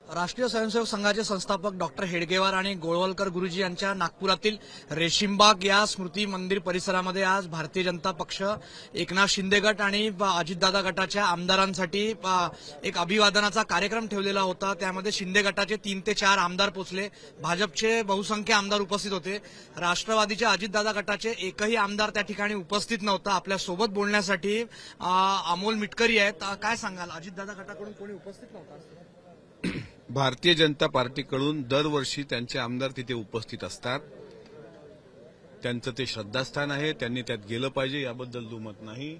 राष्ट्रीय स्वयंसेवक संघाचे संस्थापक डॉक्टर हेडगेवार आणि गोळवलकर गुरुजी यांच्या नागपुरातील रेशीमबाग या स्मृती मंदिर परिसरामध्ये आज भारतीय जनता पक्ष, एकनाथ शिंदे गट आणि अजितदादा गटाच्या आमदारांसाठी एक अभिवादनाचा कार्यक्रम ठेवलेला होता। त्यामध्ये शिंदे गटाचे 3 ते 4 आमदार पोहोचले, भाजपचे बहुसंख्य आमदार उपस्थित होते। राष्ट्रवादीच्या अजितदादा गटाचे एकही आमदार त्या ठिकाणी उपस्थित नव्हता। आपल्या सोबत बोलण्यासाठी अमोल मिटकरी आहेत। काय सांगाल, अजितदादा गटाकडून कोणी उपस्थित नव्हता? भारतीय जनता पार्टीकडून दरवर्षी त्यांचे आमदार तिथे उपस्थित असतात। त्यांचं ते श्रद्धास्थान आहे, त्यांनी त्यात गेलं पाहिजे याबद्दल दुमत नाही।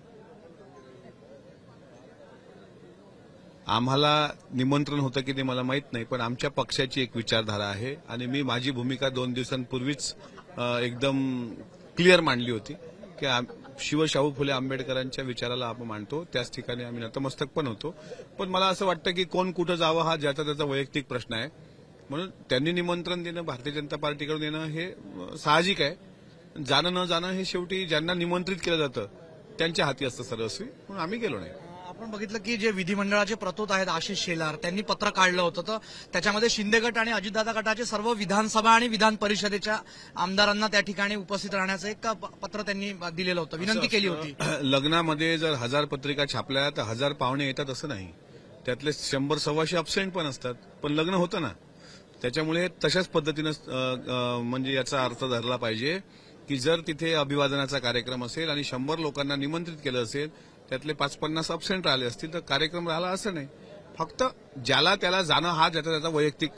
आम्हाला निमंत्रण होतं की ते मला माहित नाही, पण आमच्या पक्षाची एक विचारधारा आहे आणि मी माझी भूमिका 2 दिवसांपूर्वीच एकदम क्लिअर मांडली होती की शाहू फुले आंबेडकरांच्या विचाराला आपण मानतो, त्याच ठिकाणी आम्ही नतमस्तक पण होतो। पण मला असं वाटतं की कोण कुठं जावं हा ज्याचा त्याचा वैयक्तिक प्रश्न आहे, म्हणून त्यांनी निमंत्रण देणं, भारतीय जनता पार्टीकडून येणं हे साहजिक आहे। जाणं न जाणं हे शेवटी ज्यांना निमंत्रित केलं जातं त्यांच्या हाती असतं सर्वस्वी, म्हणून आम्ही गेलो नाही। आपण बघितलं की जे विधिमंडळाचे प्रतोद आहेत आशिष शेलार, त्यांनी पत्र काढलं होतं, तर त्याच्यामध्ये शिंदे गट आणि अजितदादा गटाचे सर्व विधानसभा आणि विधान परिषदेच्या आमदारांना त्या ठिकाणी उपस्थित राहण्याचं एक पत्र त्यांनी दिलेलं होतं, विनंती केली होती। लग्नामध्ये जर 1000 पत्रिका छापल्या तर 1000 पाहुणे येतात असं नाही, त्यातले 100-125 अब्सेंट पण असतात, पण लग्न होतं ना। त्याच्यामुळे तशाच पद्धतीनं म्हणजे याचा अर्थ धरला पाहिजे की जर तिथे अभिवादनाचा कार्यक्रम असेल आणि 100 लोकांना निमंत्रित केलं असेल, त्यातले 5-50 अब्सेंट राहिले असतील तर कार्यक्रम राहिला असं नाही। फक्त ज्याला त्याला जाणं हा ज्याचा त्याचा वैयक्तिक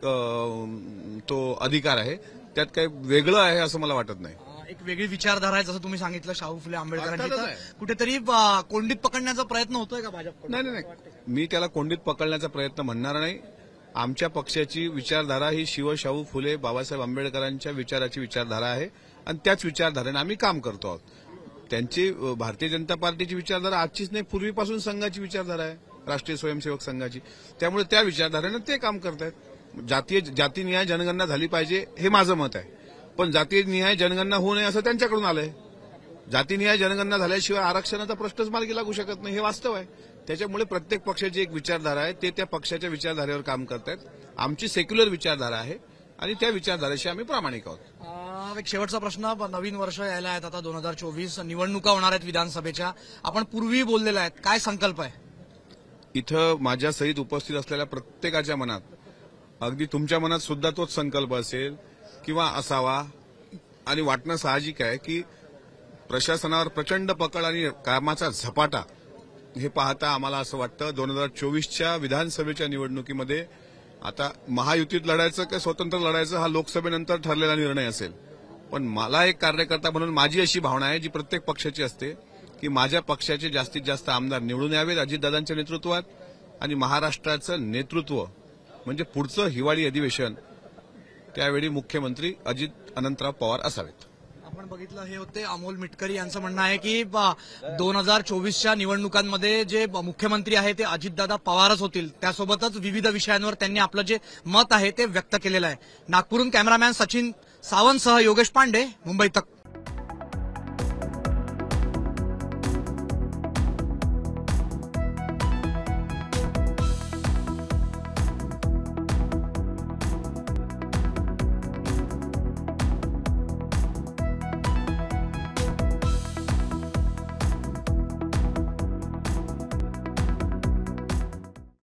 तो अधिकार आहे, त्यात काही वेगळं आहे असं मला वाटत नाही। एक वेगळी विचारधारा आहे, जसं तुम्ही सांगितलं शाहू फुले आंबेडकरांची, कुठेतरी कोंडीत पकडण्याचा प्रयत्न होतोय का भाजप? नाही, मी त्याला कोंडीत पकडण्याचा प्रयत्न म्हणणार नाही। आमच्या पक्षाची विचारधारा ही शाहू फुले बाबासाहेब आंबेडकरांच्या विचाराची विचारधारा आहे आणि त्याच विचारधारेने आम्ही काम करतो आहोत। त्यांची भारतीय जनता पार्टीची विचारधारा आजचीच नाही, पूर्वीपासून संघाची विचारधारा आहे, राष्ट्रीय स्वयंसेवक संघाची। त्यामुळे त्या विचारधारेनं ते काम करतायत। जातीनिहाय जनगणना झाली पाहिजे हे माझं मत आहे, पण जातीनिहाय जनगणना होऊ नये असं त्यांच्याकडून आलंय। जातीनिहाय जनगणना झाल्याशिवाय आरक्षणाचा प्रश्नच मार्गी लागू शकत नाही, हे वास्तव आहे। त्याच्यामुळे प्रत्येक पक्षाची एक विचारधारा आहे, ते त्या पक्षाच्या विचारधारेवर काम करतायत। आमची सेक्युलर विचारधारा आहे आणि त्या विचारधारेशी आम्ही प्रामाणिक आहोत। एक शेवटचा प्रश्न, नवीन वर्ष यायला आहेत, आता 2024 निवडणुका होणार आहेत विधानसभेच्या, आपण पूर्वी बोललेला आहेत, काय संकल्प आहे? इथं माझ्या सहित उपस्थित असलेल्या प्रत्येकाच्या मनात, अगदी तुमच्या मनात सुद्धा तोच संकल्प असेल किंवा असावा आणि वाटणं साहजिक आहे की प्रशासनावर प्रचंड पकड आणि कामाचा झपाटा हे पाहता आम्हाला असं वाटतं 2024च्या विधानसभेच्या निवडणुकीमध्ये आता महायुतीत लढायचं की स्वतंत्र लढायचं हा लोकसभेनंतर ठरलेला निर्णय असेल, पण मला एक कार्यकर्ता म्हणून माझी अशी भावना आहे जी प्रत्येक पक्षाची असते की माझ्या पक्षाचे जास्तीत जास्त आमदार निवडून यावेत अजितदादांच्या नेतृत्वात, आणि महाराष्ट्राचं नेतृत्व म्हणजे पुढचं हिवाळी अधिवेशन त्यावेळी मुख्यमंत्री अजित अनंतराव पवार असावेत। आपण बघितलं, हे होते अमोल मिटकरी यांचं म्हणणं आहे की 2024च्या निवडणुकांमध्ये जे मुख्यमंत्री आहे ते अजितदादा पवारच होतील। त्यासोबतच विविध विषयांवर त्यांनी आपलं जे मत आहे ते व्यक्त केलेलं आहे। नागपूरहून कॅमेरामॅन सचिन सावंतसह योगेश पांडे, मुंबई तक।